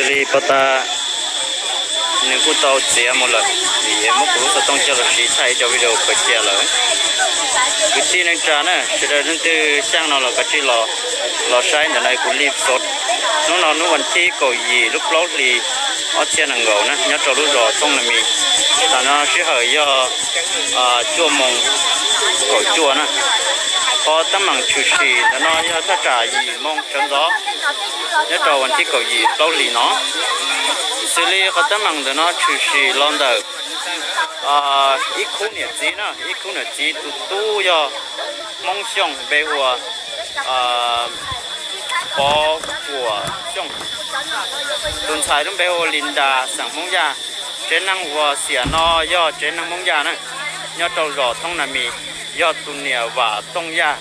xử lý bắt ta nếu cô tàu chế một lần thì em muốn cũng sẽ tông cho là sĩ thay cho video phải chế lại cái tin anh trả nè sẽ là đến từ sang nào là cái chi lò sai nhà này cũng liệp sốt nó vẫn thi cầu gì lúc lâu thì ở trên hàng gấu nè nhớ cho lúc rồi xong là mình là nó sẽ hơi do chua mồng cầu chua nè có tấm bằng chủ sĩ là nó do ta trả gì mong trấn gió nhớ cho vẫn thi cầu gì lâu lì nó xử lý có tấm bằng để nó chủ sĩ lon đầu ít khu nhiệt gì nữa ít khu nhiệt gì tu do mong xong về hòa có của xong tuần sai lúc về hòa Linda sáng mong già trên năng hòa xỉa nó do trên năng mong già nữa nhớ trâu rõ thông là mì do tuần nè và tông già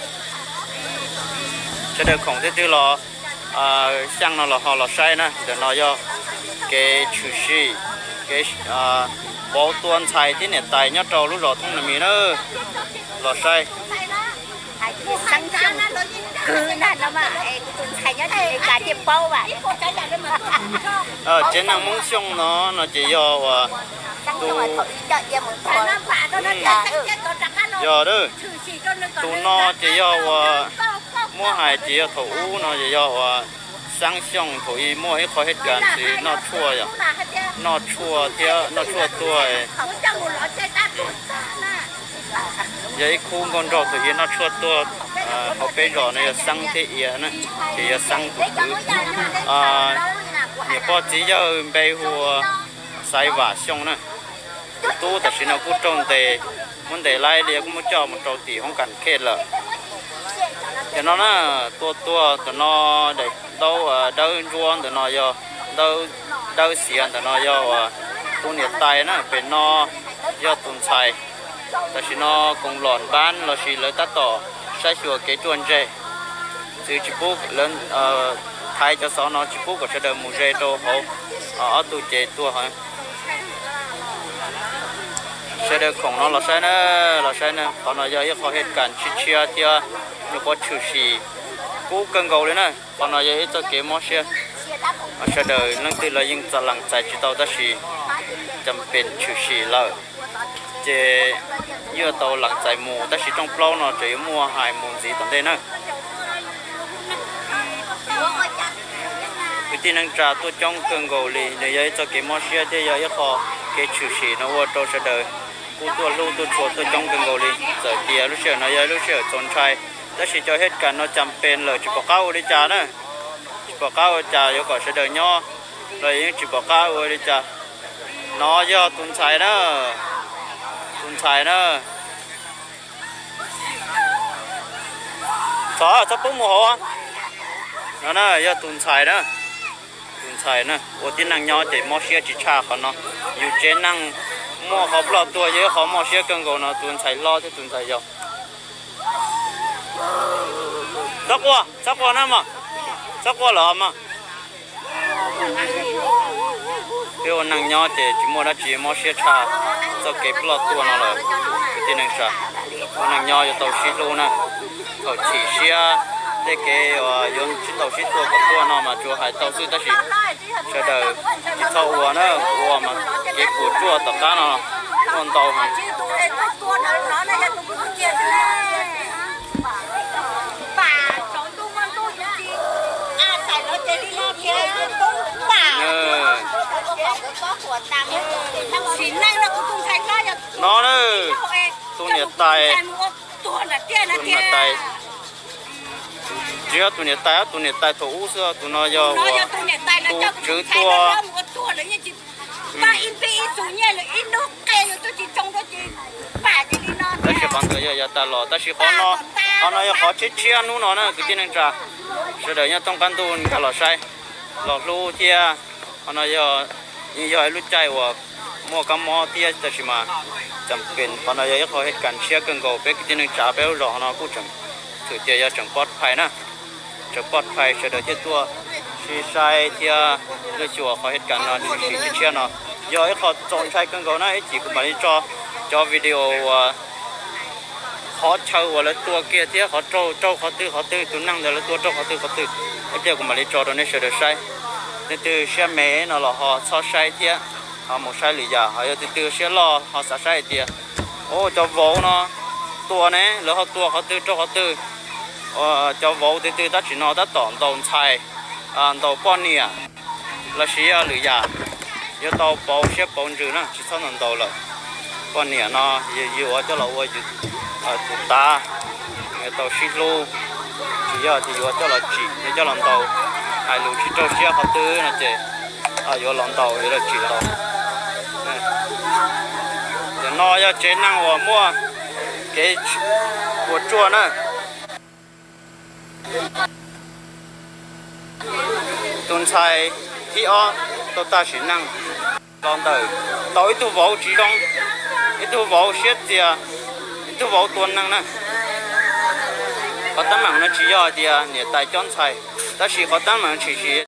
cho được không thế tư là sang nó là họ là sai nè để nó do cái chủ sĩ cái bao tuần sai thế này tại nhớ trâu lúc rõ thông là mì nữa là sai trên năng mong xong nó chỉ do giờ đó tụ nó chỉ do mua hàng chỉ do thủ nó chỉ do sang xong thủ mua hết khỏi hết gan thì nó chua rồi nó chua theo nó chua tuổi vậy khu con rau thì nó chua tuổi họ bây giờ này sang thế ý nữa thì sang cũng thứ nhiều có chỉ do bây hùa sai vả xong nữa tu thật sự nó cũng trông để muốn để lại liền cũng muốn cho một trâu tỷ không cần khéo là cho nó tua tụi nó để đâu ruộng tụi nó do đâu xiên tụi nó do tu nhiệt tay nó bên nó do tuần xài thật sự nó cùng lòn bán là chỉ lấy tát tỏ sai chùa cái chuồn dê từ chỉ bút lên thay cho sau nó chỉ bút của sẽ được một dê trâu hậu ở tu chế tua hả sẽ được khổng nó là sai nữa còn nó giờ họ hết cảnh chia theo nó có chủ sĩ cũ cần cầu đấy nè còn nó giờ cho cái món xe sẽ đời nâng từ là những giờ lằng chạy chỉ tàu ta chỉ chăm bên chủ sĩ là chế như tàu lằng chạy mù ta chỉ trong plau nó chỉ mua hai mùn gì tận đây nữa cái tin năng trả tôi trong cần cầu thì để giờ cho cái món xe thì giờ họ cái chủ sĩ nó qua đâu sẽ đời cú tua lưu tua chuột tôi trong từng gầu đi giờ kia lúc xưa nó giờ lúc xưa trốn trai đó chỉ cho hết cả nó chăm bên lời chỉ bỏ cao đi cha nữa chỉ bỏ cao cha yêu cầu sẽ đời nho rồi những chỉ bỏ cao đi cha nó do tuần xài đó chó chó bún mùa hổ nó nè do tuần xài đó ô tin năng nho để mua xe chỉ cha còn nóอยู่เจนั่งmua họ lo tua với họ mua xe cần cầu nó tuần xài lo chứ tuần xài dầu chắc qua nè mà chắc qua là mà cái ô năng nho thì chỉ mua xe cha cho cái lo tua nó là cái tin năng sao ô năng nho cho tàu xí luôn nè tàu chỉ xe để cái yon chỉ tàu xí tua của tua nó mà chùa hải tàu xí ta chỉ cho đời chỉ tàu uo nữa uo mà cái của chùa tất cả nó con tàu hàng nó nữa tu nhiệt tài chỉ tu nhiệt tài thủ xưa tu nó do tu chữ tua ta chỉ bằng cái giờ ta lo ta chỉ khó nó khó chết chia nó nè cái chuyện này ra rồi đấy nhá trong căn tu cả lò sai lò lu chia nó giờ lúc chạy và mua cam mò tia ta chỉ mà chậm bên nó giờ khó hết cảnh chia cần cầu cái chuyện này trả béo rõ nó cũng chẳng thử tia giờ chẳng bớt phải nè chẳng bớt phải rồi đấy tua chỉ sai tia cái chùa khó hết cảnh nó chỉ chia nó giờ khó chọn sai cần cầu này chỉ có mà đi cho video khó chơi hoặc là tua kia thế khó trâu khó tư tụ năng rồi là tua trâu khó tư em chơi của mà lấy trò đó nên sẽ được sai từ xe mẹ nó là họ so sai tiệt họ một sai lì giờ họ từ xe lo họ sa sai tiệt ô cho vỗ nó tua này lỡ họ tua họ từ cho họ từ cho vỗ từ ta chỉ nó ta tỏn tồn xài tàu bao nhiêu là xe lì giờ giờ tàu bao xe bao nhiêu nữa chỉ sau lần tàu là bao nhiêu nó giờ cho là ôi ta tàu xích lô chỉ giờ thì giờ cho là chỉ cho lần tàu hai lũ chỉ cho xe họ tư là chị giờ lần tàu giờ là chỉ tàu giờ nó giờ chế năng hòa mua cái của chua nữa tuần sai thì tôi ta chỉ năng lần tàu ít tu vào chỉ trong ít tu vào xét gì ít tu vào tuần năng nè có tấm bằng nó chỉ giờ thì nhiệt tài chọn sai ta chỉ có tấm bằng chỉ